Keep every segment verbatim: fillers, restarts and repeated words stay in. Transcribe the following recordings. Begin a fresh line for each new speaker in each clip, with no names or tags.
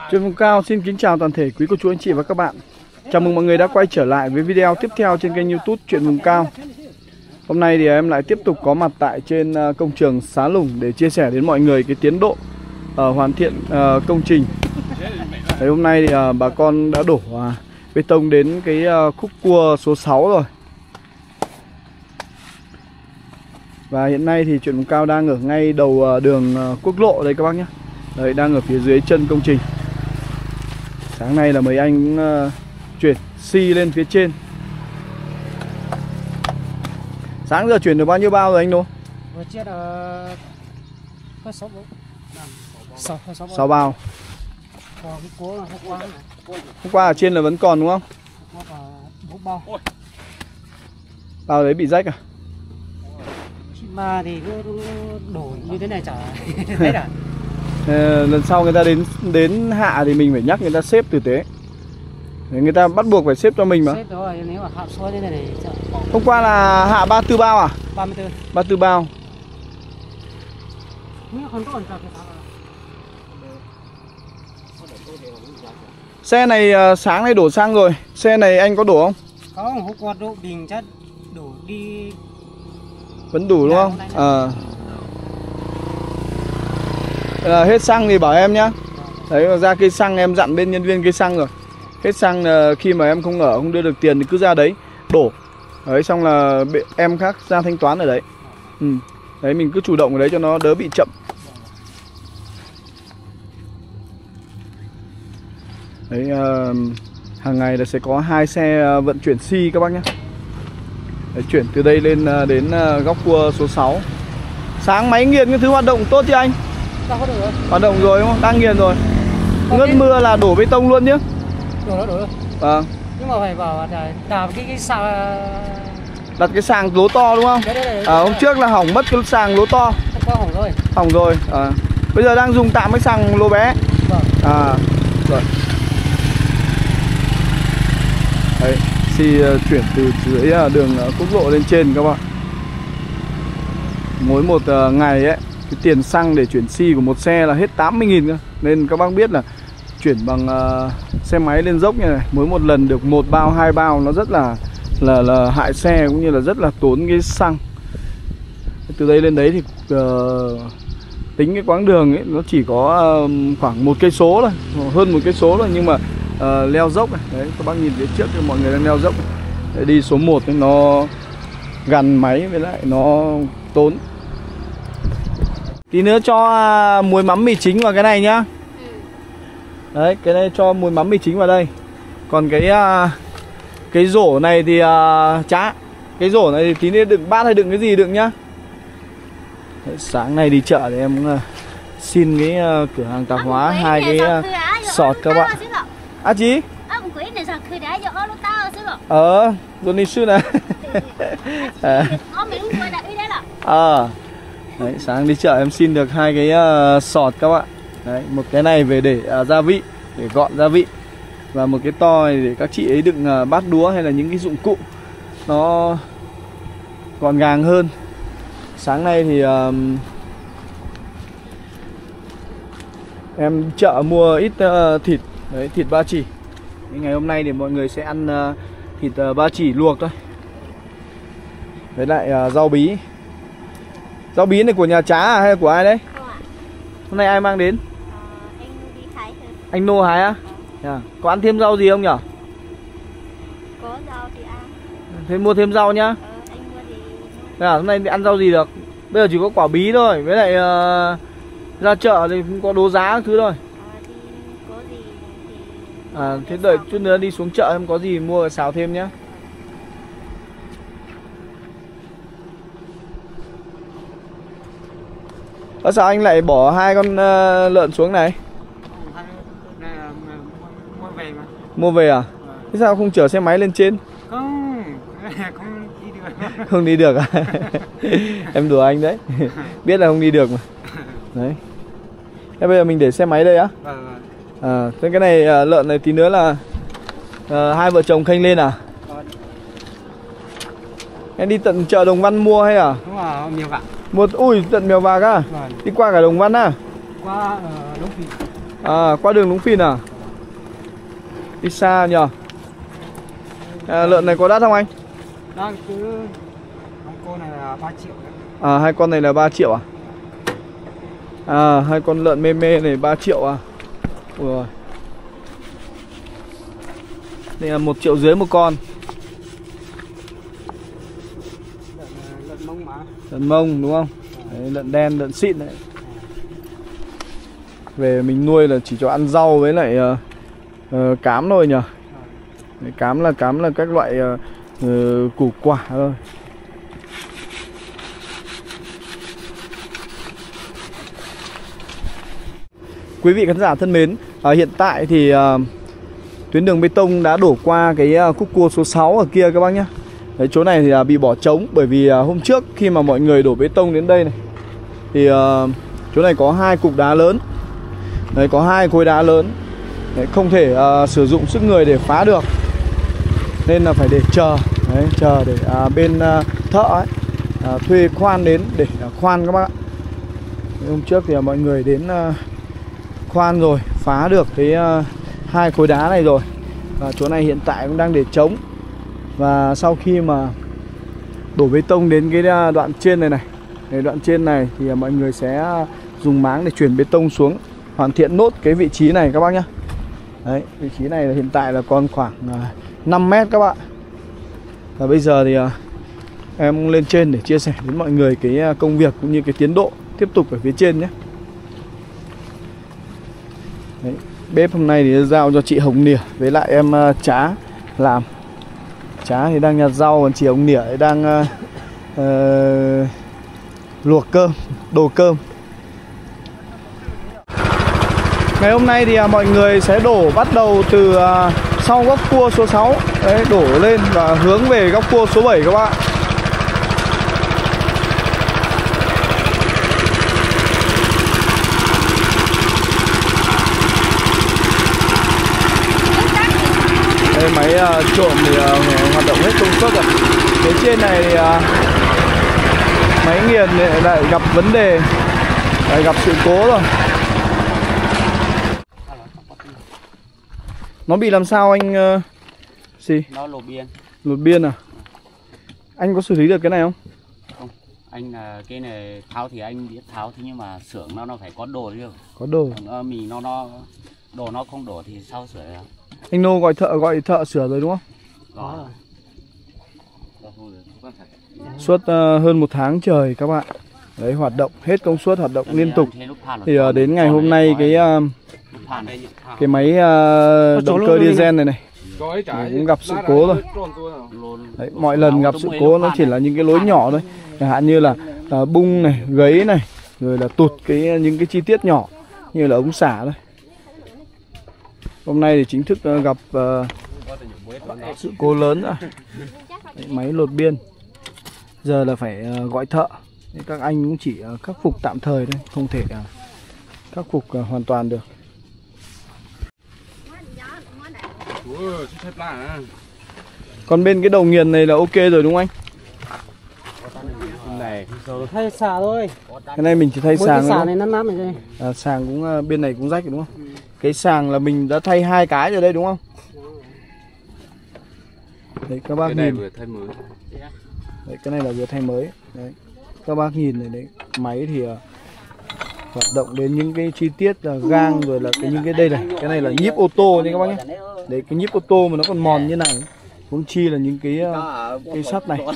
Chuyện vùng cao xin kính chào toàn thể quý cô chú anh chị và các bạn. Chào mừng mọi người đã quay trở lại với video tiếp theo trên kênh YouTube Chuyện Vùng Cao. Hôm nay thì em lại tiếp tục có mặt tại trên công trường Xá Lùng để chia sẻ đến mọi người cái tiến độ uh, hoàn thiện uh, công trình. Đấy, hôm nay thì uh, bà con đã đổ uh, bê tông đến cái uh, khúc cua số sáu rồi. Và hiện nay thì Chuyện Vùng Cao đang ở ngay đầu uh, đường uh, quốc lộ đây các bác nhé. Đấy, đang ở phía dưới chân công trình. Sáng nay là mấy anh uh, chuyển xi lên phía trên. Sáng giờ chuyển được bao nhiêu bao rồi anh Đô?
Vừa chết ở
sáu bao. Hôm qua ở trên là vẫn còn đúng không?
Bao.
Bao đấy bị rách à?
Mà thì cứ đổ như thế này chả thấy à?
Ờ, lần sau người ta đến đến hạ thì mình phải nhắc người ta xếp tử tế. Người ta bắt buộc phải xếp cho mình mà.
Xếp rồi, nếu mà hạ xuống thế này này.
Hôm qua là hạ ba mươi tư bao à?
ba mươi tư.
ba mươi tư bao. Xe này sáng nay đổ xăng rồi. Xe này anh có đổ không?
Không, hôm qua đổ bình chất đổ đi.
Vẫn đủ đúng không? Ờ. À, hết xăng thì bảo em nhá. Đấy, ra cây xăng em dặn bên nhân viên cây xăng rồi. Hết xăng khi mà em không ở, không đưa được tiền thì cứ ra đấy đổ. Đấy, xong là em khác ra thanh toán ở đấy. Ừ. Đấy, mình cứ chủ động ở đấy cho nó đỡ bị chậm. Đấy, uh, hàng ngày là sẽ có hai xe vận chuyển xi các bác nhé. Đấy, chuyển từ đây lên uh, đến uh, góc cua số sáu. Sáng máy nghiền cái thứ hoạt động tốt chứ anh? Hoạt động rồi đúng không? Đang nghiền rồi. Ngớt mưa là đổ bê tông luôn chứ?
Đổ đó, đổ đó.
Vâng.
Nhưng mà phải bảo đặt cái cái sàng,
đặt cái sàng lỗ to đúng không?
Đấy, đấy, đấy,
à, hôm trước là hỏng mất cái sàng lỗ to.
Hôm qua hỏng rồi.
Hỏng rồi. À. Bây giờ đang dùng tạm cái sàng lỗ bé.
Vâng.
À, rồi. Đấy, xi uh, chuyển từ dưới uh, đường uh, quốc lộ lên trên các bạn. Mỗi một uh, ngày ấy, cái tiền xăng để chuyển xi của một xe là hết tám mươi nghìn cơ. Nên các bác biết là chuyển bằng uh, xe máy lên dốc như này, mỗi một lần được một bao, hai bao nó rất là là là hại xe, cũng như là rất là tốn cái xăng. Từ đây lên đấy thì uh, tính cái quãng đường ấy nó chỉ có uh, khoảng một cây số thôi, hơn một cây số thôi, nhưng mà uh, leo dốc này. Đấy, các bác nhìn phía trước thì mọi người đang leo dốc. Đấy, đi số một thì nó gằn máy với lại nó tốn. Tí nữa cho uh, muối mắm mì chính vào cái này nhá. Đấy, cái này cho muối mắm mì chính vào đây. Còn cái uh, cái rổ này thì uh, chả. Cái rổ này thì tí nữa đựng bát hay đựng cái gì đựng nhá. Đấy, sáng nay đi chợ thì em uh, xin cái uh, cửa hàng tạp hóa hai cái uh, sọt các bạn. À chị? Ờ, rồi đi sư này. Ờ. Đấy, sáng đi chợ em xin được hai cái uh, sọt các bạn. Đấy, một cái này về để uh, gia vị, để gọn gia vị. Và một cái to này để các chị ấy đựng uh, bát đũa hay là những cái dụng cụ nó gọn gàng hơn. Sáng nay thì uh, em chợ mua ít uh, thịt. Đấy, thịt ba chỉ. Ngày hôm nay thì mọi người sẽ ăn uh, thịt uh, ba chỉ luộc thôi. Với lại uh, rau bí. Rau bí này của nhà Trá à hay là của ai đấy? Hôm nay ai mang đến?
Ờ, anh đi hái thôi.
Anh Nô hái á? Ờ. À, có ăn thêm rau gì không nhở?
Có rau thì ăn.
Thế mua thêm rau nhá.
Ờ, anh mua thì...
À, hôm nay ăn rau gì được? Bây giờ chỉ có quả bí thôi. Với lại uh, ra chợ thì cũng có đố giá các thứ thôi.
Ờ, thì có gì thì...
À, thế đợi chút nữa đi xuống chợ em có gì mua xào thêm nhá. Ở sao anh lại bỏ hai con uh, lợn xuống này?
Mua về mà.
Mua về à? Thế sao không chở xe máy lên trên?
Không, không đi được.
Không đi được à? Em đùa anh đấy. Biết là không đi được mà. Đấy. Thế bây giờ mình để xe máy đây á?
Vâng.
À, thế cái này uh, lợn này tí nữa là uh, hai vợ chồng khênh lên à?
Vâng.
Em đi tận chợ Đồng Văn mua hay à?
Đúng rồi, Mèo Vạc.
Một ui tận Mèo Vạc á?
Vâng.
Đi qua cả Đồng Văn á?
Qua uh, Lộc Thủy.
À, qua đường Lũng Phìn à? Đi xa nhờ. À, lợn này có đắt không anh?
Đang cứ con cô này là ba triệu đấy.
À, hai con này là ba triệu à? À, hai con lợn mê mê này ba triệu à? Ui rồi. Đây là một triệu dưới một con.
Lợn, lợn mông mà.
Lợn mông đúng không? Đấy, lợn đen, lợn xịn đấy. Về mình nuôi là chỉ cho ăn rau với lại uh, uh, cám thôi nhờ. Đấy, cám là cám là các loại uh, uh, củ quả thôi. Quý vị khán giả thân mến, uh, hiện tại thì uh, tuyến đường bê tông đã đổ qua cái uh, khúc cua số sáu ở kia các bác nhé. Đấy, chỗ này thì uh, bị bỏ trống bởi vì uh, hôm trước khi mà mọi người đổ bê tông đến đây này thì uh, chỗ này có hai cục đá lớn. Đấy, có hai khối đá lớn. Đấy, không thể uh, sử dụng sức người để phá được, nên là phải để chờ. Đấy, chờ để uh, bên uh, thợ ấy uh, thuê khoan đến để uh, khoan các bác ạ. Đấy, hôm trước thì uh, mọi người đến uh, khoan rồi, phá được cái uh, hai khối đá này rồi. Và chỗ này hiện tại cũng đang để trống. Và sau khi mà đổ bê tông đến cái uh, đoạn trên này này, cái đoạn trên này thì uh, mọi người sẽ uh, dùng máng để chuyển bê tông xuống, hoàn thiện nốt cái vị trí này các bác nhé. Đấy, vị trí này là hiện tại là còn khoảng uh, năm mét các bạn. Và bây giờ thì uh, em lên trên để chia sẻ đến mọi người cái uh, công việc cũng như cái tiến độ tiếp tục ở phía trên nhé. Đấy, bếp hôm nay thì giao cho chị Hồng Nỉa với lại em uh, Trá làm. Trá thì đang nhặt rau, còn chị Hồng Nỉa thì đang uh, uh, luộc cơm, đồ cơm. Ngày hôm nay thì uh, mọi người sẽ đổ bắt đầu từ uh, sau góc cua số sáu. Đấy, đổ lên và hướng về góc cua số bảy các bạn. Đây, máy uh, trộn thì uh, hoạt động hết công suất rồi. Phía trên này thì uh, máy nghiền thì lại gặp vấn đề, lại gặp sự cố rồi. Nó bị làm sao anh uh, gì?
Nó lột biên.
Lột biên à? Anh có xử lý được cái này không?
Không, anh là cái này tháo thì anh biết tháo, thế nhưng mà xưởng nó nó phải có đồ chứ.
Có đồ.
Còn mình nó nó đồ nó không đổ thì sao sửa được?
Anh Nô gọi thợ gọi thợ sửa rồi đúng không?
Có.
Suốt uh, hơn một tháng trời các bạn. Đấy, hoạt động hết công suất, hoạt động liên tục. Thì uh, đến ngày hôm nay cái uh, cái máy uh, động cơ diesel này này cũng gặp sự cố rồi. Đấy, mọi lần gặp sự cố nó chỉ là những cái lỗi nhỏ thôi, chẳng hạn như là uh, bung này, gấy này, rồi là tụt cái những cái chi tiết nhỏ như là ống xả thôi. Hôm nay thì chính thức uh, gặp uh, sự cố lớn nữa. Đấy, máy lột biên. Giờ là phải uh, gọi thợ. Đấy, các anh cũng chỉ uh, khắc phục tạm thời thôi, không thể uh, khắc phục uh, hoàn toàn được. Còn bên cái đầu nghiền này là ok rồi đúng không anh?
Thay xà thôi.
Cái này mình chỉ thay
Mỗi
sàng
cái
thôi.
xà này nắn nắn này đây.
À, sàng cũng uh, bên này cũng rách rồi đúng không? Cái sàng là mình đã thay hai cái rồi đây đúng không? Đấy các bác
cái này
nhìn.
vừa thay mới.
Đấy, cái này là vừa thay mới. Đấy. Các bác nhìn này đấy, máy thì uh, hoạt động đến những cái chi tiết uh, gang rồi là cái những cái đây này, cái này là nhíp ô tô nha các bác nhé. Đấy, cái nhíp ô tô mà nó còn mòn như này. Cũng chi là những cái uh, cái sắt này.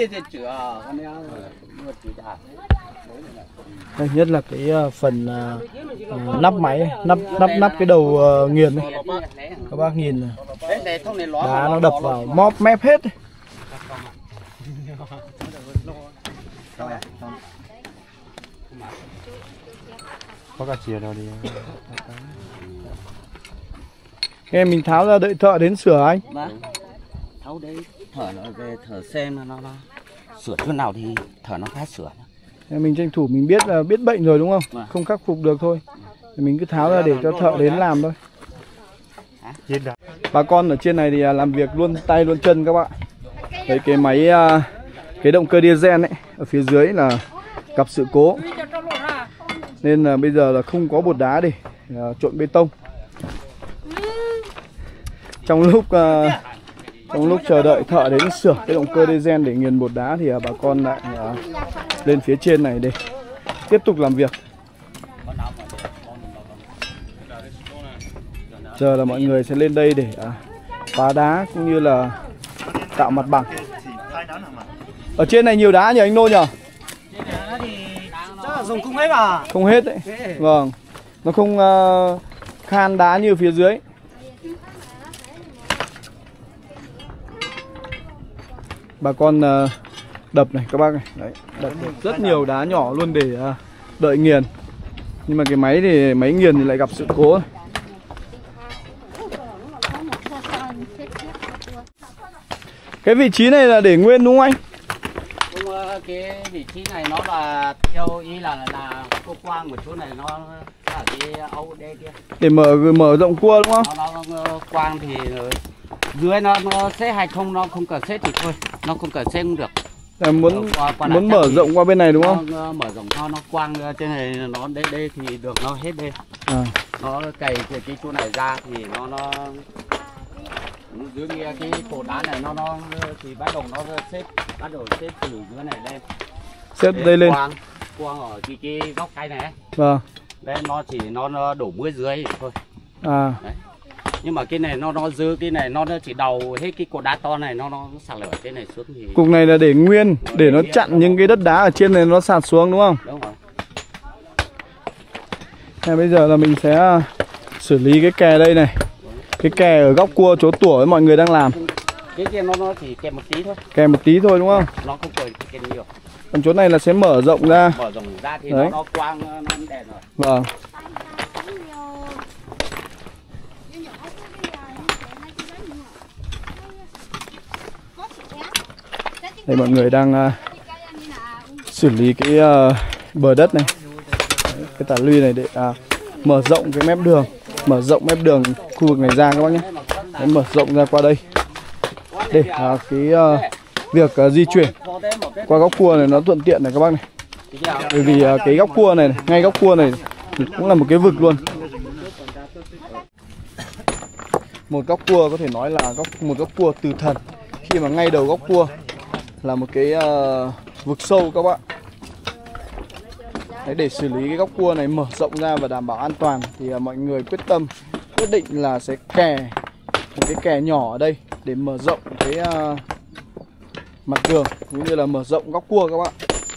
Đây, nhất là cái uh, phần uh, uh, nắp máy, nắp nắp nắp cái đầu uh, nghiền này. Các bác nhìn này. Đá nó đập vào móp mép hết.
Có cả chìa đâu đi.
Em mình tháo ra đợi thợ đến sửa anh.
Vâng. Tháo đấy, thở nó về thở xem nó, nó, nó sửa chỗ nào thì thở nó khác sửa.
Em mình tranh thủ mình biết là biết bệnh rồi đúng không?
Vâng.
Không khắc phục được thôi. Thì mình cứ tháo ra để cho thợ đến làm thôi. Bà con ở trên này thì làm việc luôn tay luôn chân các bạn. Đấy, cái máy cái động cơ diesel ấy ở phía dưới là gặp sự cố, nên là bây giờ là không có bột đá để uh, trộn bê tông. Trong lúc uh, trong lúc chờ đợi thợ đến sửa cái động cơ diesel để nghiền bột đá thì uh, bà con lại uh, lên phía trên này để tiếp tục làm việc. Giờ là mọi người sẽ lên đây để uh, phá đá cũng như là tạo mặt bằng. Ở trên này nhiều đá nhỉ anh Nô nhỉ?
Trên này thì chắc là dùng không hết à?
Không hết đấy. Vâng. Nó không uh, khan đá như phía dưới. Bà con uh, đập này các bác này. Đấy, đập rất nhiều đá nhỏ luôn để uh, đợi nghiền. Nhưng mà cái máy thì máy nghiền thì lại gặp sự cố. Cái vị trí này là để nguyên đúng không anh?
Đúng, cái vị trí này nó là theo ý là là cô quang của chỗ này nó là cái âu đê kia.
Để mở mở rộng cua đúng không?
Nó, nó, nó quang thì dưới nó nó xếp hay không, nó không cần xếp thì thôi, nó không cần xếp cũng được.
Là muốn
qua, qua
muốn mở rộng qua bên này đúng không?
Nó, mở rộng nó nó quang trên này nó đây đây thì được, nó hết đây.
À.
Nó cày cái, cái chỗ này ra thì nó nó dưới kia cái cột đá này nó nó thì bắt đầu nó xếp bắt đầu xếp từ dưới này lên.
Xếp đây lên.
Quang, quang ở cái cái góc cây này.
Vâng.
Đây nó chỉ nó, nó đổ muối dưới thôi.
À.
Đấy. Nhưng mà cái này nó nó dư cái này nó chỉ đầu hết cái cột đá to này nó nó sạt lở cái này xuống thì.
Cục này là để nguyên để nó chặn những cái đất đá ở trên này nó sạt xuống đúng không?
Đúng rồi.
Thế bây giờ là mình sẽ xử lý cái kè đây này. Cái kè ở góc cua chỗ tủa với mọi người đang làm.
Cái kia nó nó chỉ kèm một tí thôi.
Kèm một tí thôi đúng không?
Nó không cần kèm nhiều.
Còn chỗ này là sẽ mở rộng ra.
Mở rộng ra thì
đấy,
nó, nó quang nó đèn rồi.
Vâng. Đây mọi người đang uh, xử lý cái uh, bờ đất này. Đấy, cái tà luy này để uh, mở rộng cái mép đường. Mở rộng mép đường khu vực này ra các bác nhé. Đấy, mở rộng ra qua đây để uh, cái uh, việc uh, di chuyển qua góc cua này nó thuận tiện này các bác này. Bởi vì uh, cái góc cua này, này ngay góc cua này cũng là một cái vực luôn. Một góc cua có thể nói là góc một góc cua từ thần, khi mà ngay đầu góc cua là một cái uh, vực sâu các bạn. Đấy, để xử lý cái góc cua này mở rộng ra và đảm bảo an toàn thì uh, mọi người quyết tâm quyết định là sẽ kè một cái kè nhỏ ở đây để mở rộng cái uh, mặt đường cũng như là mở rộng góc cua các bạn.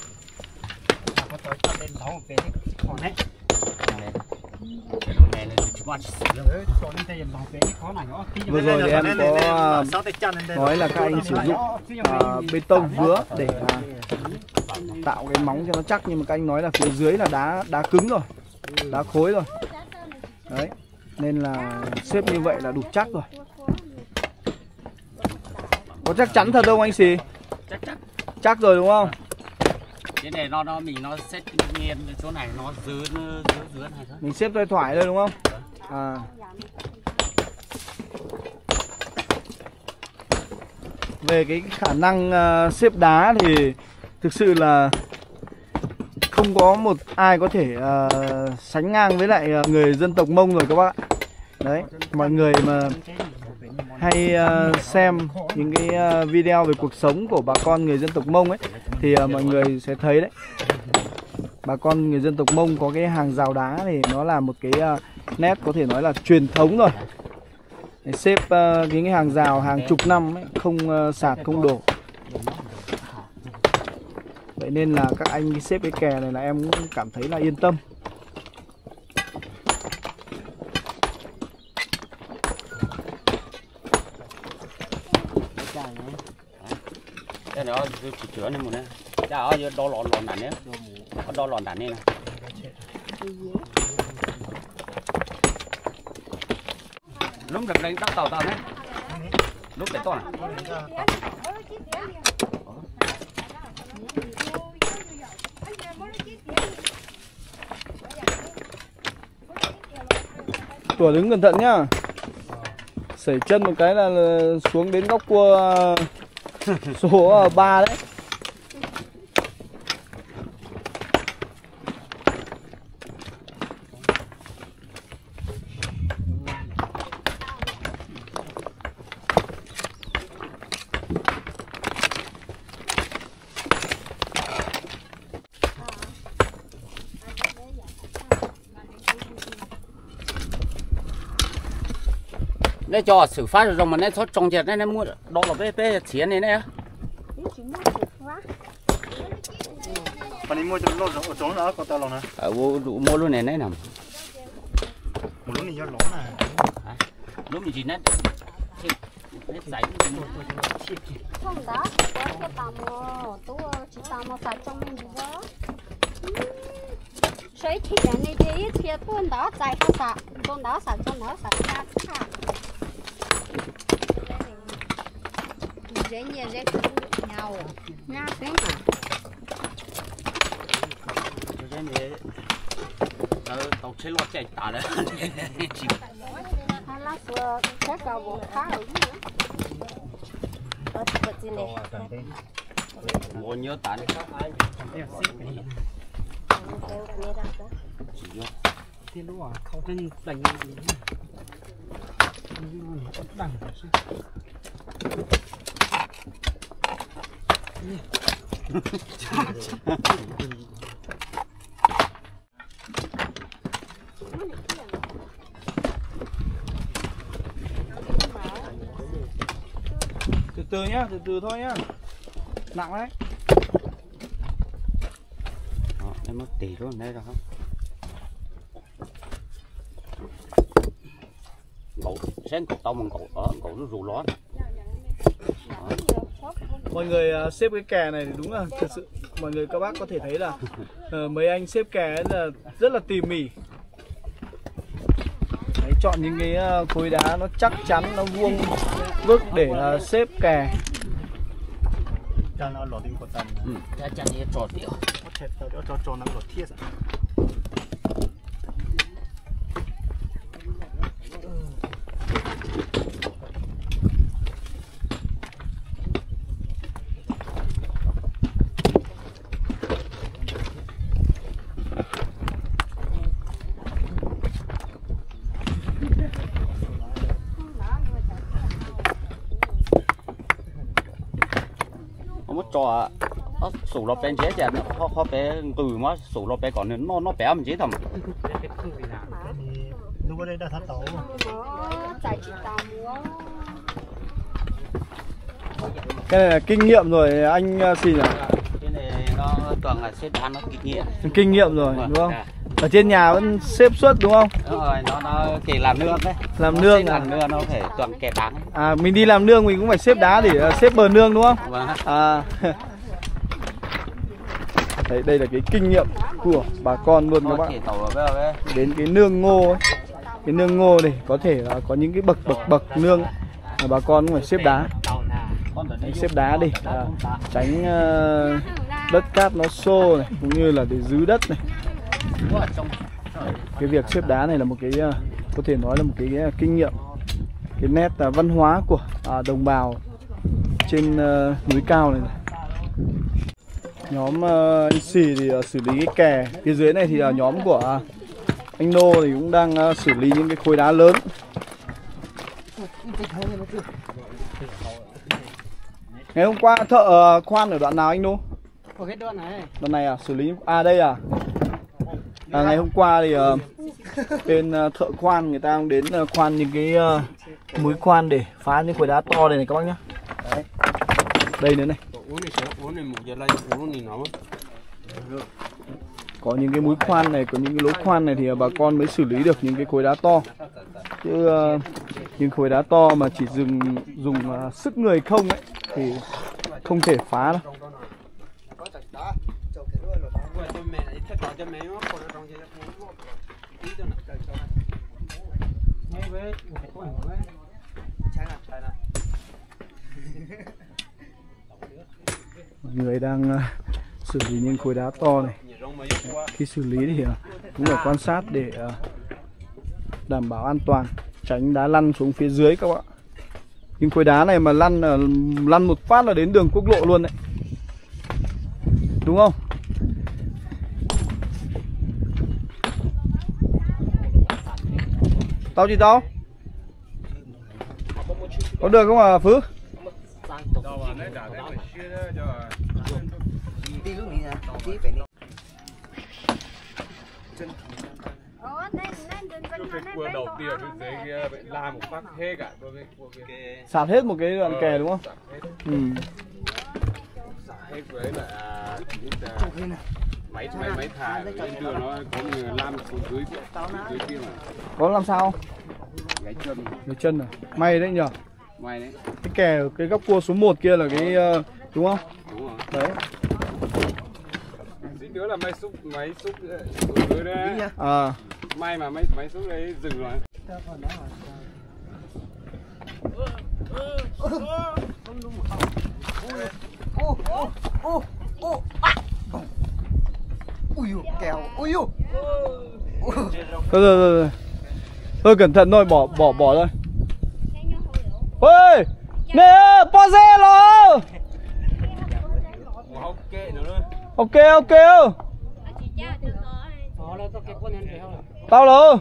Vừa rồi thì em có nói là các anh sử dụng uh, bê tông vứa để uh, tạo cái móng cho nó chắc, nhưng mà các anh nói là phía dưới là đá đá cứng rồi, đá khối rồi. Đấy, nên là xếp như vậy là đủ chắc rồi. Có chắc chắn thật không anh Xì?
Chắc chắc.
Chắc rồi đúng không?
Cái này nó nó mình nó xếp nghiêng chỗ này nó dưới dưới dưới này thôi.
Mình xếp thoải thoải thôi đúng không? À. Về cái khả năng uh, xếp đá thì thực sự là không có một ai có thể uh, sánh ngang với lại uh, người dân tộc Mông rồi các bạn. Đấy, mọi người mà hay uh, xem những cái uh, video về cuộc sống của bà con người dân tộc Mông ấy thì uh, mọi người sẽ thấy đấy, bà con người dân tộc Mông có cái hàng rào đá thì nó là một cái uh, nét có thể nói là truyền thống rồi. Để xếp uh, cái, cái hàng rào hàng chục năm ấy, không uh, sạt không đổ. Vậy nên là các anh xếp cái kè này là em cũng cảm thấy là yên tâm.
Cái đó chỉ chữa này một này. Cha ở đo lòn lòn đạn đấy. Có đo lòn đạn này này. Lúc được đánh tao tàu tao đấy. Lúc để to này.
Tủa đứng cẩn thận nhá. Sẩy chân một cái là, là xuống đến góc cua số ba đấy.
Để cho xử phá rồi mà nên thoát trong chẹt nên mua đó là bé bé chiến này nè.
Bạn đi mua cho lô ở chỗ đó có tao lòng nè.
Ở mua mua luôn này nè nằm.
Một lúc này do lỗ nè.
Lúc mình chỉ nét.
Không đó, có cái tàu mò, tôi chỉ tàu mò sạch trong mình đó. Sấy thì cái này thì thì tuần đó dài không sạch, tuần đó sạch tuần đó sạch ra sạch. Dễ nhiều dễ nhau, nha tiếng à.
Cái này, tàu xe lót chạy tả đấy.
Hai lá sữa chắc cầu bộ khá rồi chứ. Ở vật gì này?
Mua nhớ tả đấy.
Thì lúc à không nên đánh gì. Đằng
Từ từ nhá, từ từ thôi nhá. Nặng đấy.
Đó, em mất tỷ luôn đây rồi không? Cậu sáng cậu tao mà cậu ở cậu nó rù lón.
Mọi người uh, xếp cái kè này thì đúng là thật sự mọi người các bác có thể thấy là uh, mấy anh xếp kè ấy là rất là tỉ mỉ. Đấy, chọn những cái uh, khối đá nó chắc chắn, nó vuông vức để uh, xếp kè.
Cho nó lỗ tiếng của tần.
Ừ, cha cha đi trò tiểu.
Có thể tao đó cho cho nó lỗ thiết à.
Cho nó sủ lọp bên chế chè nó khó bé từ mà sủ lọp bé còn nó nó bé mình chế thầm.
Lúc ở đây đã thắt tàu.
Cái này là kinh nghiệm rồi anh xin à?
Cái này nó toàn là xếp đá nó kinh nghiệm.
Kinh nghiệm rồi đúng không? Ở trên nhà vẫn xếp suốt đúng không?
Đúng rồi, nó nó kể làm nương đấy.
Làm nương à?
Làm nương nó phải toàn kẻ đá.
À mình đi làm nương mình cũng phải xếp đá để xếp bờ nương đúng không?
Vâng.
À. Đấy, đây là cái kinh nghiệm của bà con luôn các bạn. Đến cái nương ngô ấy. Cái nương ngô này có thể là có những cái bậc bậc bậc nương là bà con cũng phải xếp đá. Đấy, xếp đá đi à, tránh uh, đất cát nó xô này cũng như là để giữ đất này. Cái việc xếp đá này là một cái uh, có thể nói là một cái uh, kinh nghiệm, cái nét uh, văn hóa của uh, đồng bào trên uh, núi cao này, này. Nhóm uh, anh Sì thì uh, xử lý cái kè. Phía dưới này thì uh, nhóm của uh, anh Nô thì cũng đang uh, xử lý những cái khối đá lớn. Ngày hôm qua thợ uh, khoan ở đoạn nào anh Nô?
Ở cái đoạn này.
Đoạn này à, xử lý à đây à? À ngày hôm qua thì uh, bên uh, thợ khoan người ta cũng đến uh, khoan những cái uh, mũi khoan để phá những khối đá to này này các bác nhá. Đấy. Đây nữa này. Có những cái mũi khoan này, có những cái lỗ khoan này thì bà con mới xử lý được những cái khối đá to. Chứ uh, những khối đá to mà chỉ dùng dùng uh, sức người không ấy thì không thể phá đâu. Mọi người đang uh, xử lý những khối đá to này. Khi xử lý thì uh, cũng phải quan sát để uh, đảm bảo an toàn, tránh đá lăn xuống phía dưới các bạn. Những khối đá này mà lăn uh, lăn một phát là đến đường quốc lộ luôn đấy, đúng không? Tao chị tao có được không à Phứ?
Ủa, nên nên đừng có
cái cua đầu tiên bên dưới kia bị la một phát hết cả đôi cái cua kia.
Sạt hết một cái đoạn kè đúng không?
Sạt hết.
Ừ.
Sạt hết với lại à, máy máy máy thả lên đường nó có người lam xuống dưới dưới kia mà.
Có làm sao?
Gãy chân.
Gãy chân à? May đấy nhờ.
May đấy.
Cái kè cái góc cua số một kia là cái uh, đúng không?
Đúng rồi.
Đấy.
Tí nữa là máy xúc máy xúc dưới đấy.
À.
May mà máy máy xúc đấy dừng rồi.
Ui kèo, ui ui.
Thôi rồi rồi. Thôi cẩn thận thôi, bỏ bỏ bỏ thôi. Ôi! Nè, pose lo.
Ok nữa.
Ok ok. Tao lo.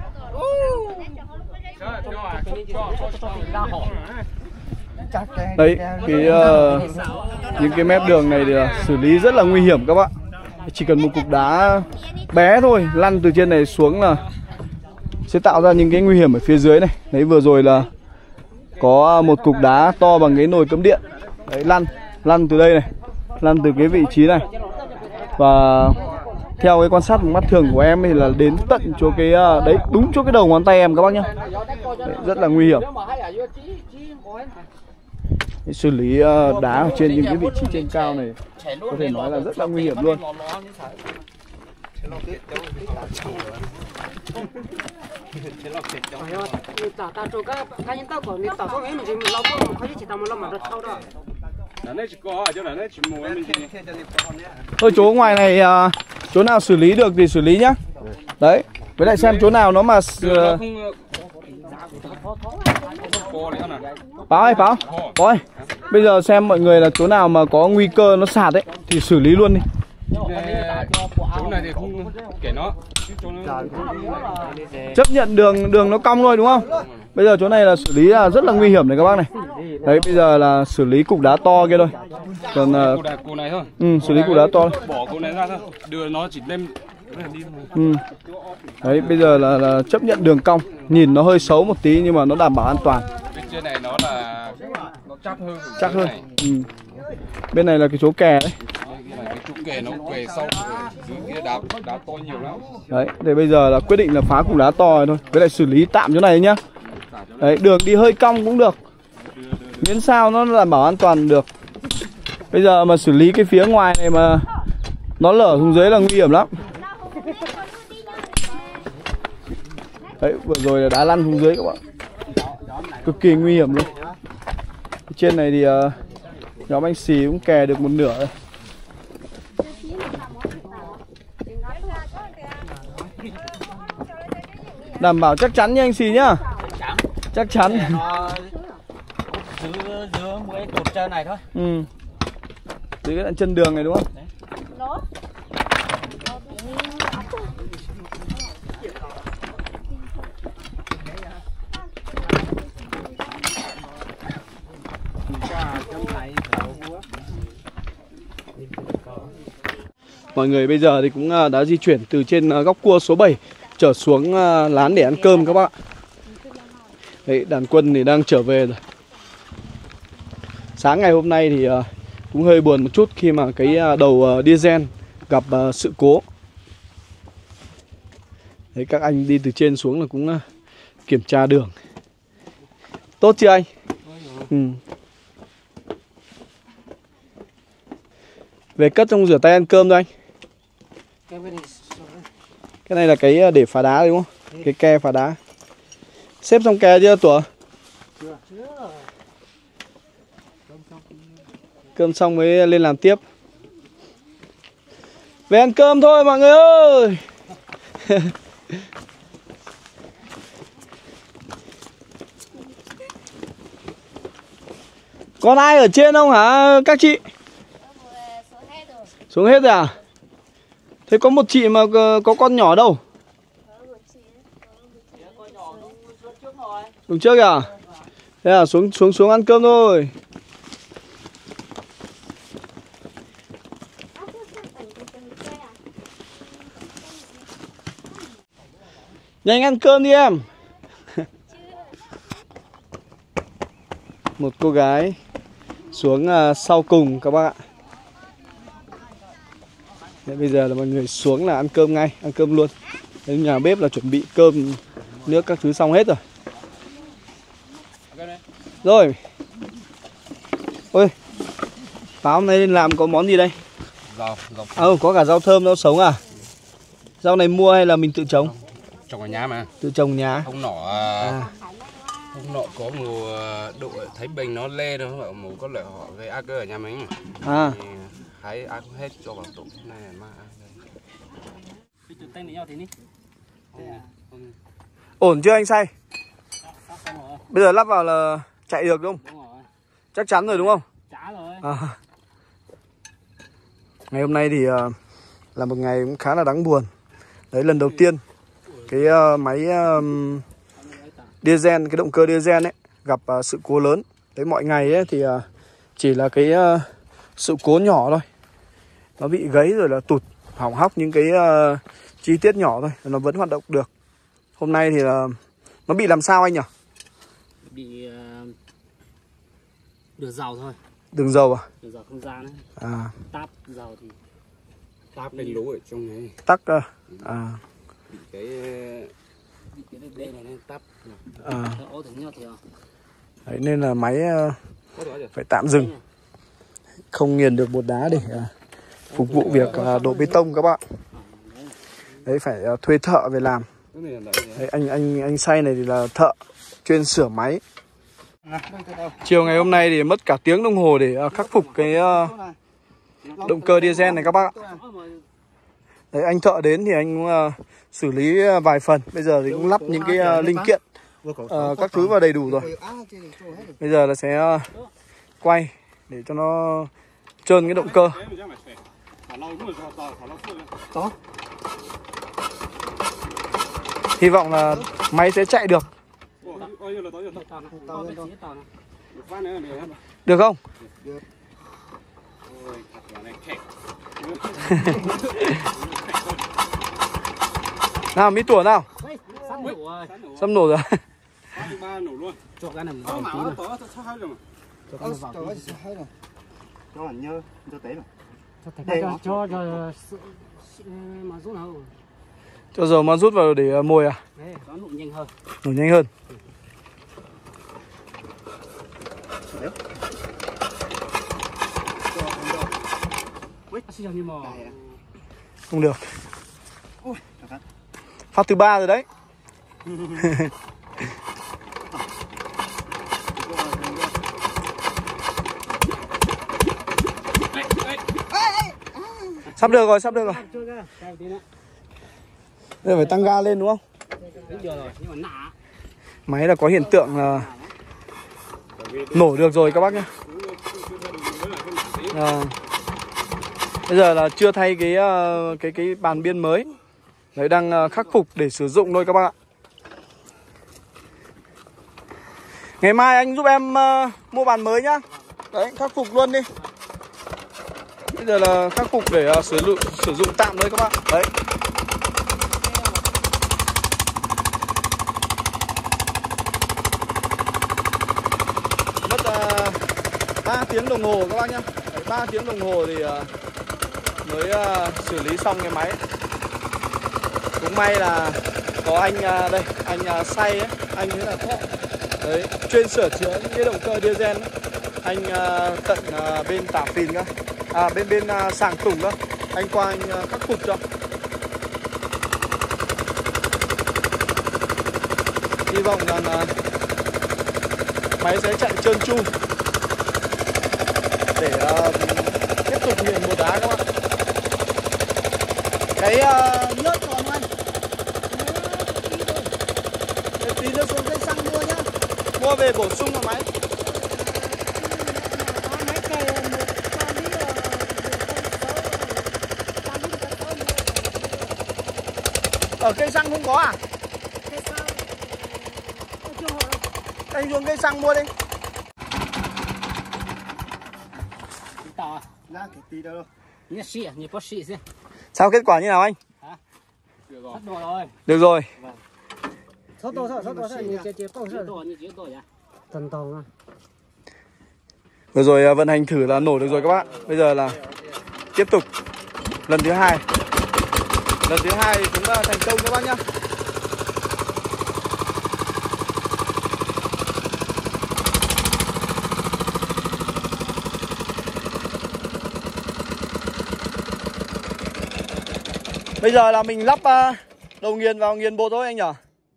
Đấy, cái uh, những cái mép đường này thì xử lý rất là nguy hiểm các bạn. Chỉ cần một cục đá bé thôi lăn từ trên này xuống là sẽ tạo ra những cái nguy hiểm ở phía dưới này. Đấy, vừa rồi là có một cục đá to bằng cái nồi cắm điện. Đấy, lăn lăn từ đây này, lăn từ cái vị trí này. Và theo cái quan sát bằng mắt thường của em thì là đến tận chỗ cái đấy, đúng chỗ cái đầu ngón tay em các bác nhá. Đấy, rất là nguy hiểm. Cái xử lý đá ở trên những cái vị trí trên cao này có thể nói là rất là nguy hiểm luôn. Thôi chỗ ngoài này chỗ nào xử lý được thì xử lý nhá. Đấy, với lại xem chỗ nào nó mà Báo ơi, Báo. Ôi, bây giờ xem mọi người là chỗ nào mà có nguy cơ nó sạt ấy thì xử lý luôn đi.
Chỗ này thì không kể nó.
Chấp nhận đường đường nó cong thôi đúng không? Bây giờ chỗ này là xử lý là rất là nguy hiểm này các bác này. Đấy, bây giờ là xử lý cục đá to kia thôi. Còn
cục đá cục này thôi.
Ừ, xử lý cục đá to.
Bỏ cục này ra thôi. Đưa nó chỉ lên đi thôi.
Ừ. Đấy, bây giờ là, là chấp nhận đường cong. Nhìn nó hơi xấu một tí nhưng mà nó đảm bảo an toàn.
Bên trên này nó là nó chắc hơn.
Chắc hơn. Ừ. Bên này là cái chỗ kè đấy.
Cái chỗ kè nó kè sau dưới kia đá đá to nhiều lắm.
Đấy, để bây giờ là quyết định là phá cục đá to này thôi. Với lại xử lý tạm chỗ này nhá. Đấy, đường đi hơi cong cũng được. Miễn sao nó đảm bảo an toàn được. Bây giờ mà xử lý cái phía ngoài này mà nó lở xuống dưới là nguy hiểm lắm. Đấy, vừa rồi là đá lăn xuống dưới các bạn. Cực kỳ nguy hiểm luôn. Trên này thì uh, nhóm anh Xì cũng kè được một nửa rồi. Đảm bảo chắc chắn nha anh Xì nhá. Chắc chắn.
Giữ giữ mỗi cột chân này thôi.
Ừ. Dưới cái đoạn chân đường này đúng không? Mọi người bây giờ thì cũng đã di chuyển từ trên góc cua số bảy trở xuống lán để ăn cơm các bạn. Đấy, đàn quân thì đang trở về rồi. Sáng ngày hôm nay thì cũng hơi buồn một chút khi mà cái đầu diesel gặp sự cố. Đấy, các anh đi từ trên xuống là cũng kiểm tra đường. Tốt chưa anh? Ừ. Về cất trong rửa tay ăn cơm thôi anh. Cái này là cái để phá đá đúng không? Cái ke phá đá. Xếp xong ke chưa Tủa? Cơm xong mới lên làm tiếp. Về ăn cơm thôi mọi người ơi. Còn ai ở trên không hả các chị? Xuống hết rồi à? Thế có một chị mà có con nhỏ đâu? Đúng trước à? Thế à, xuống xuống xuống ăn cơm thôi. Nhanh ăn cơm đi em. Một cô gái xuống uh, sau cùng các bác ạ. Đấy, bây giờ là mọi người xuống là ăn cơm ngay, ăn cơm luôn. Đấy, nhà bếp là chuẩn bị cơm, nước các thứ xong hết rồi. Rồi. Ôi, Pháo hôm nay lên làm có món gì đây?
Rau, rau.
À, có cả rau thơm, rau sống à? Rau này mua hay là mình tự trồng?
Trồng ở nhà mà.
Tự trồng nhà.
Ông nọ
à.
Ông nọ có một độ thấy bệnh nó lê đâu, một có lợi họ gây ác cơ ở nhà mình.
À.
Hãy ác hết cho vào tủ này mà.
Ổn chưa anh Say? Bây giờ lắp vào là chạy được đúng không? Chắc chắn rồi đúng không? À. Ngày hôm nay thì uh, là một ngày cũng khá là đáng buồn. Đấy, lần đầu tiên cái uh, máy uh, diesel, cái động cơ diesel ấy gặp uh, sự cố lớn. Đấy, mọi ngày ấy thì uh, chỉ là cái uh, sự cố nhỏ thôi. Nó bị gãy rồi là tụt, hỏng hóc những cái uh, chi tiết nhỏ thôi, nó vẫn hoạt động được. Hôm nay thì là uh, nó bị làm sao anh nhỉ?
Bị uh, đường dầu thôi.
Đường dầu à?
Đường dầu không gian ấy.
À.
Táp dầu thì
táp cái lỗ ở trong này.
Tắc uh, à.
Cái
cái đây này táp.
À.
Thì
đấy, nên là máy uh, phải tạm dừng, không nghiền được bột đá để uh, phục vụ việc uh, đổ bê tông các bạn. Đấy, phải uh, thuê thợ về làm. Đấy, anh anh anh Say này thì là thợ chuyên sửa máy. Chiều ngày hôm nay thì mất cả tiếng đồng hồ để uh, khắc phục cái uh, động cơ diesel này các bác ạ. Đấy, anh thợ đến thì anh cũng uh, xử lý vài phần. Bây giờ thì cũng lắp những cái uh, linh kiện uh, các thứ vào đầy đủ rồi. Bây giờ là sẽ uh, quay để cho nó trơn cái động cơ. Hy vọng là máy sẽ chạy được. Được không? Nào Mỹ Tủa nào. Sắp nổ rồi.
Cho cái này vào tí nữa. Cho cái này vào tí nữa.
Cho hẳn nhơ, cho tế rồi.
Cho cho cho mà rút nào.
Cho dầu mà rút vào để mồi à?
Đấy, nó nổ nhanh hơn.
Nổ nhanh hơn. Không được. Phát thứ ba rồi đấy. Sắp được rồi, sắp được rồi. Giờ phải tăng ga lên đúng không? Máy là có hiện tượng là nổ được rồi các bác nhé. À, bây giờ là chưa thay cái cái cái bàn biên mới. Đấy, đang khắc phục để sử dụng thôi các bác ạ. Ngày mai anh giúp em uh, mua bàn mới nhá. Đấy, khắc phục luôn đi. Bây giờ là khắc phục để uh, sử dụng sử dụng tạm thôi các bạn. Đấy. Mất uh, ba tiếng đồng hồ các bác nhá. Đấy, ba tiếng đồng hồ thì uh, mới uh, xử lý xong cái máy. Cũng may là có anh uh, đây, anh uh, Say ấy, anh ấy là thợ. Đấy, chuyên sửa chữa những cái động cơ diesel ấy. Anh uh, tận uh, bên Tả Phìn cơ. À, bên bên uh, Sàng Tùng đó. Anh qua anh uh, khắc phục cho. Hy vọng rằng uh, máy sẽ chạy trơn tru để uh, tiếp tục nghiền bột đá các bạn. Cái uh, nước còn không anh? Để tí nữa xuống cây xăng mua nhá. Mua về bổ sung vào máy. Ở cây xăng không có à? Anh xuống cây xăng mua đi.
Tao à?
Ra cái tí đâu.
Nhớ xị à? Nhớ có xị gì?
Sao kết quả như nào anh?
Hả? Được rồi. Được rồi.
Được rồi.
Vâng.
Vừa rồi vận hành thử là nổ được rồi các bạn. Bây giờ là tiếp tục lần thứ hai. Lần thứ hai thì cũng thành công các bác nhá. Bây giờ là mình lắp uh, đầu nghiền vào nghiền bột thôi anh nhỉ.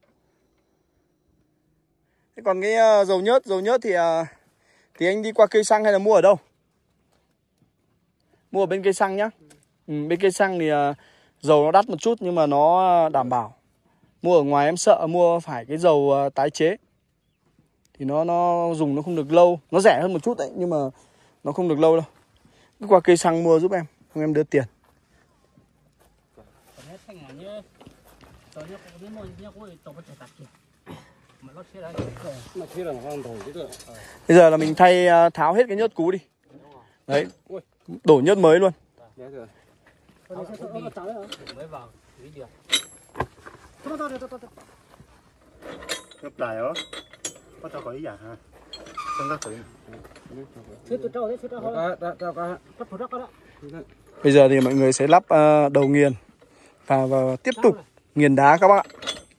Thế còn cái uh, dầu nhớt, dầu nhớt thì uh, thì anh đi qua cây xăng hay là mua ở đâu? Mua ở bên cây xăng nhá. Ừ, bên cây xăng thì uh, dầu nó đắt một chút nhưng mà nó đảm bảo. Mua ở ngoài em sợ mua phải cái dầu uh, tái chế. Thì nó nó dùng nó không được lâu, nó rẻ hơn một chút đấy nhưng mà nó không được lâu đâu. Cứ qua cây xăng mua giúp em, không em đưa tiền. Bây giờ là mình thay tháo hết cái nhớt cũ đi. Đấy, đổ nhớt mới luôn.
Ngập lại đó. Có cho có ý giả hả? Trong các thứ.
Bây giờ thì mọi người sẽ lắp uh, đầu nghiền và, và tiếp tục nghiền đá các bạn.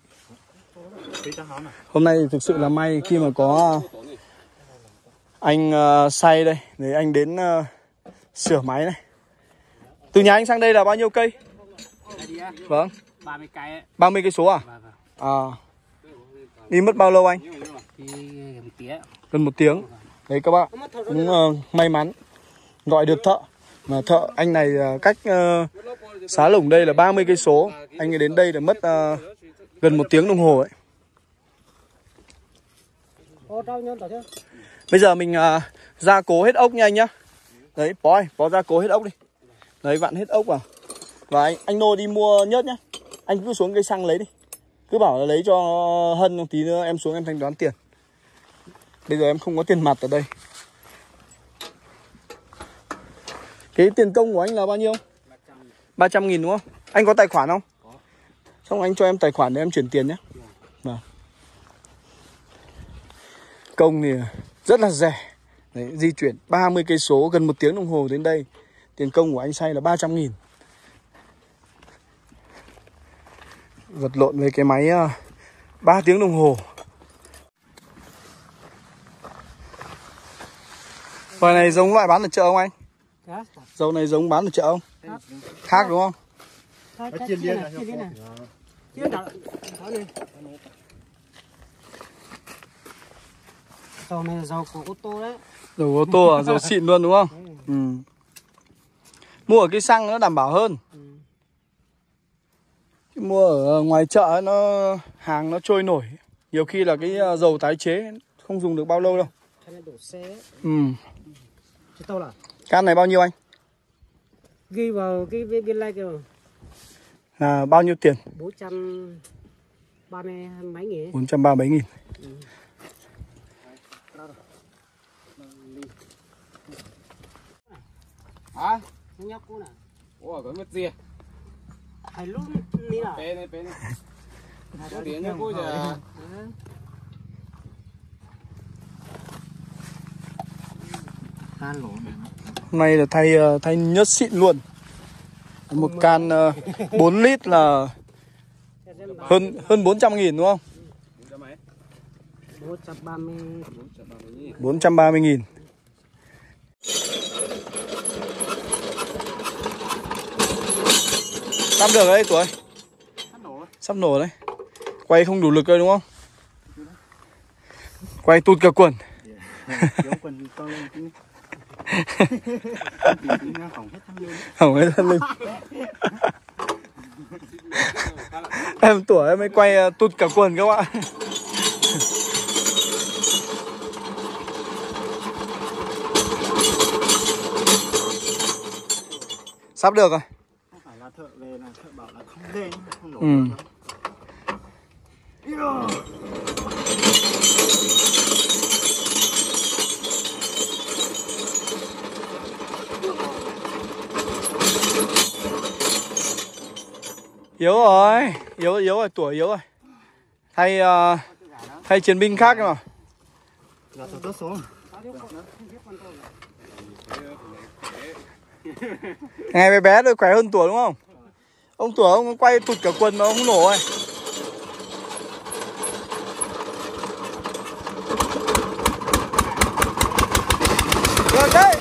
Hôm nay thực sự là may khi mà có uh, anh uh, Say đây, để anh đến uh, sửa máy này. Từ nhà anh sang đây là bao nhiêu cây? Vâng. ba mươi cây số à? À. Đi mất bao lâu anh? Gần một tiếng. Đấy các bạn, cũng uh, may mắn gọi được thợ. Mà thợ anh này uh, cách uh, Xá Lủng đây là ba mươi cây số, anh ấy đến đây là mất uh, gần một tiếng đồng hồ ấy. Bây giờ mình uh, gia cố hết ốc nha anh nhá. Đấy, bó ơi, bó gia cố hết ốc đi. Đấy, vặn hết ốc vào. Và anh, anh Nô đi mua nhớt nhá. Anh cứ xuống cây xăng lấy đi. Cứ bảo là lấy cho Hân, một tí nữa em xuống em thanh toán tiền. Bây giờ em không có tiền mặt ở đây. Cái tiền công của anh là bao nhiêu? ba trăm nghìn đúng không? Anh có tài khoản không? Có. Xong anh cho em tài khoản để em chuyển tiền nhé. Vâng. Công thì rất là rẻ. Đấy, di chuyển ba mươi cây số gần một tiếng đồng hồ đến đây. Tiền công của anh Say là ba trăm nghìn. Vật lộn với cái máy uh, ba tiếng đồng hồ. Vài này giống loại bán ở chợ không anh? Dầu này giống bán ở chợ không? Khác đúng không?
Dầu này là dầu của ô tô đấy.
Dầu ô tô à? Dầu xịn luôn đúng không? Ừ. Mua ở cái xăng nó đảm bảo hơn. Ừ. Mua ở ngoài chợ nó hàng nó trôi nổi. Nhiều khi là cái dầu tái chế không dùng được bao lâu đâu. Ừ. Can này bao nhiêu anh?
Ghi vào cái biên lai kìa.
Là bao nhiêu tiền?
bốn trăm ba mươi mấy nghìn.
bốn trăm ba mươi mấy nghìn. Ừ.
Hả?
Nó nhóc cũ nè.
Ủa, có mất gì?
Hay lúc ní nào?
Pê này, pê này. Có điện cho cô giờ.
Can lỗ này.
Hôm nay là thay thay nhớt xịn luôn. Một can uh, bốn lít là hơn hơn bốn trăm nghìn đúng không?
bốn trăm ba mươi.
bốn trăm ba mươi nghìn. Sắp được đấy tuổi. Sắp nổ đấy. Quay không đủ lực rồi đúng không? Quay tụt cả quần. Hỏng hết thân lưng. Em tuổi em mới quay tụt cả quần các bạn. Sắp được rồi.
Không phải là thợ về là thợ bảo là không lên, không nổ.
Ừ. Yếu rồi, yếu yếu rồi, tuổi yếu rồi. Thay uh, thay chiến binh khác mà.
Là tụt tốt xuống.
Ngày bé bé rồi khỏe hơn Tủa đúng không? Ông Tủa ông quay tụt cả quần mà ông không nổ ấy. Được đấy.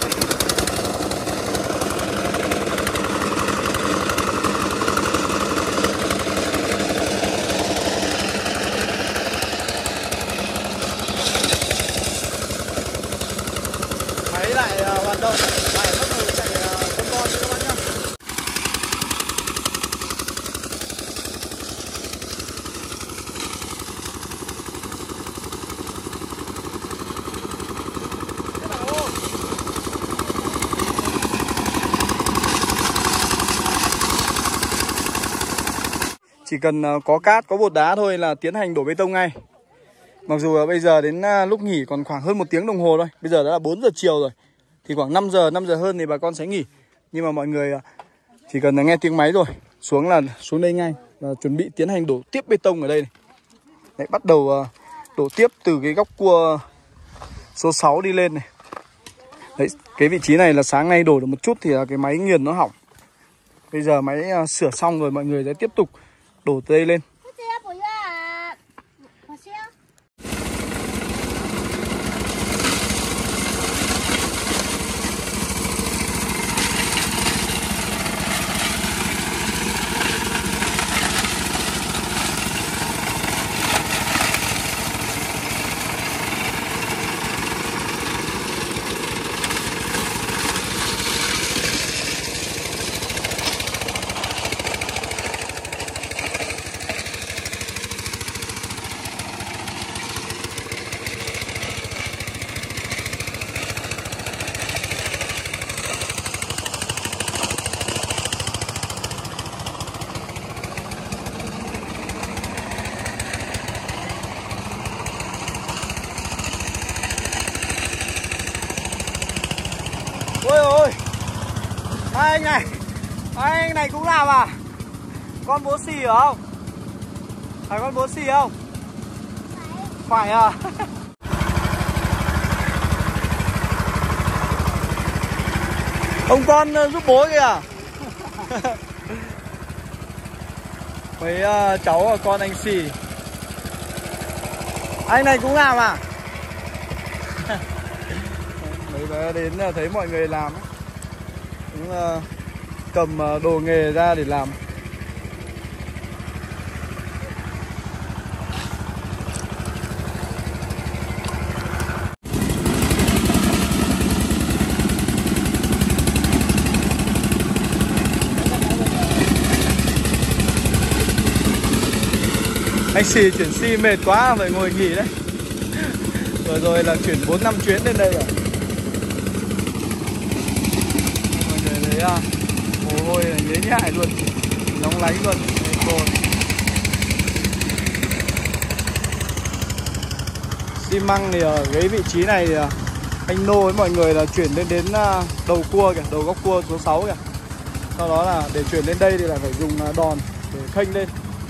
Máy lại uh, hoạt động, lại bắt đầu chạy uh, con con cho các bạn nhá. Chỉ cần có cát, có bột đá thôi là tiến hành đổ bê tông ngay. Mặc dù bây giờ đến lúc nghỉ còn khoảng hơn một tiếng đồng hồ thôi. Bây giờ đã là bốn giờ chiều rồi. Thì khoảng năm giờ, năm giờ hơn thì bà con sẽ nghỉ. Nhưng mà mọi người chỉ cần nghe tiếng máy rồi xuống là xuống đây ngay. Và chuẩn bị tiến hành đổ tiếp bê tông ở đây này. Đấy, bắt đầu đổ tiếp từ cái góc cua số sáu đi lên này. Đấy, cái vị trí này là sáng nay đổ được một chút thì cái máy nghiền nó hỏng. Bây giờ máy sửa xong rồi mọi người sẽ tiếp tục đổ từ đây lên. Ôi ôi, hai anh này, hai anh này cũng làm à? Con bố xì ở không? Phải con bố xì không? Phải à? Ông con giúp bố kìa. Mấy uh, cháu và con anh xì. Anh này cũng làm à? Mấy bé đến thấy mọi người làm cũng uh, cầm uh, đồ nghề ra để làm. Anh xì chuyển xi mệt quá phải ngồi nghỉ đấy. Rồi rồi là chuyển bốn năm chuyến lên đây rồi. Mọi người thấy à, mồ hôi nhễ nhại luôn, nóng lánh luôn. Xi măng thì ở cái vị trí này thì anh Nô với mọi người là chuyển lên đến đầu cua kìa, đầu góc cua số sáu kìa. Sau đó là để chuyển lên đây thì là phải dùng đòn để khênh lên.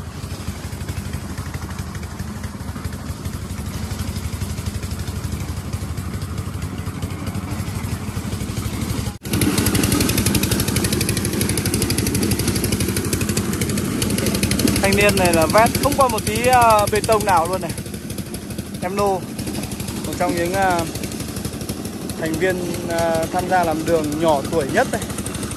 Thanh niên này là vét không qua một tí uh, bê tông nào luôn này. Em Nô, một trong những uh, thành viên uh, tham gia làm đường nhỏ tuổi nhất này.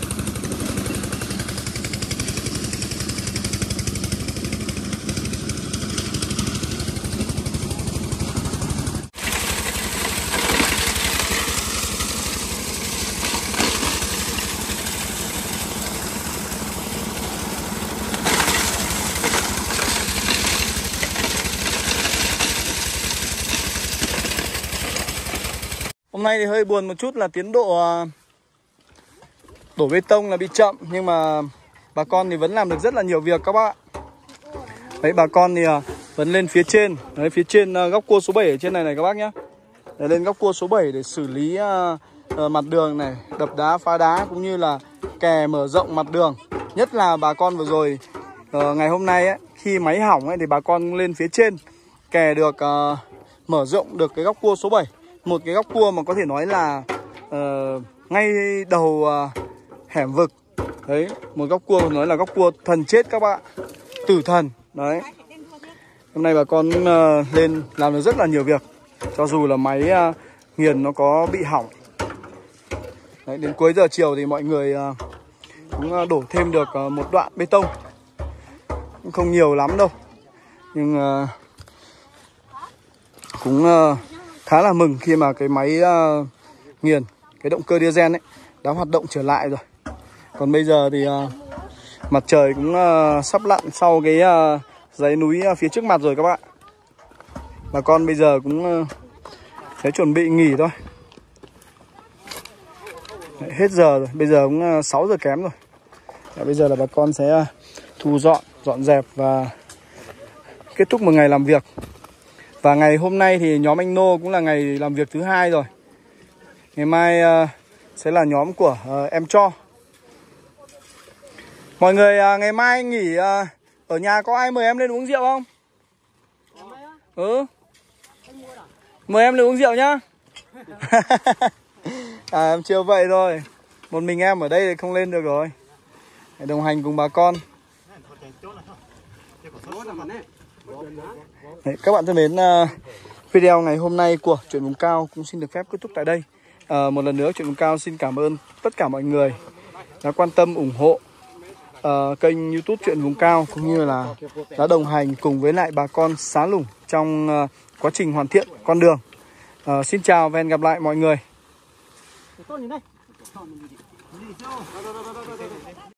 Hôm nay thì hơi buồn một chút là tiến độ đổ bê tông là bị chậm. Nhưng mà bà con thì vẫn làm được rất là nhiều việc các bác ạ. Đấy, bà con thì vẫn lên phía trên. Đấy, phía trên góc cua số bảy ở trên này này các bác nhé. Đấy, lên góc cua số bảy để xử lý uh, mặt đường này, đập đá, phá đá cũng như là kè mở rộng mặt đường. Nhất là bà con vừa rồi uh, ngày hôm nay ấy, khi máy hỏng ấy, thì bà con lên phía trên kè được uh, mở rộng được cái góc cua số bảy. Một cái góc cua mà có thể nói là uh, ngay đầu uh, hẻm vực. Đấy, một góc cua nói là góc cua thần chết các bạn, tử thần. Đấy, hôm nay bà con uh, lên làm được rất là nhiều việc. Cho dù là máy uh, nghiền nó có bị hỏng. Đấy, đến cuối giờ chiều thì mọi người uh, cũng uh, đổ thêm được uh, một đoạn bê tông. Cũng không nhiều lắm đâu, nhưng uh, cũng uh, khá là mừng khi mà cái máy uh, nghiền, cái động cơ diesel ấy đã hoạt động trở lại rồi. Còn bây giờ thì uh, mặt trời cũng uh, sắp lặn sau cái uh, dãy núi uh, phía trước mặt rồi các bạn. Bà con bây giờ cũng uh, sẽ chuẩn bị nghỉ thôi. Đấy, hết giờ rồi, bây giờ cũng uh, sáu giờ kém rồi. Đấy, bây giờ là bà con sẽ uh, thu dọn, dọn dẹp và kết thúc một ngày làm việc. Và ngày hôm nay thì nhóm anh Nô cũng là ngày làm việc thứ hai rồi. Ngày mai uh, sẽ là nhóm của uh, em Cho. Mọi người uh, ngày mai nghỉ uh, ở nhà có ai mời em lên uống rượu không? Ừ. Mời em lên uống rượu nhá. À, em chưa vậy thôi. Một mình em ở đây thì không lên được rồi. Để đồng hành cùng bà con. Đấy, các bạn thân mến, uh, video ngày hôm nay của Chuyện Vùng Cao cũng xin được phép kết thúc tại đây. uh, Một lần nữa Chuyện Vùng Cao xin cảm ơn tất cả mọi người đã quan tâm ủng hộ uh, kênh YouTube Chuyện Vùng Cao, cũng như là đã đồng hành cùng với lại bà con Xá Lủng trong uh, quá trình hoàn thiện con đường. uh, Xin chào và hẹn gặp lại mọi người.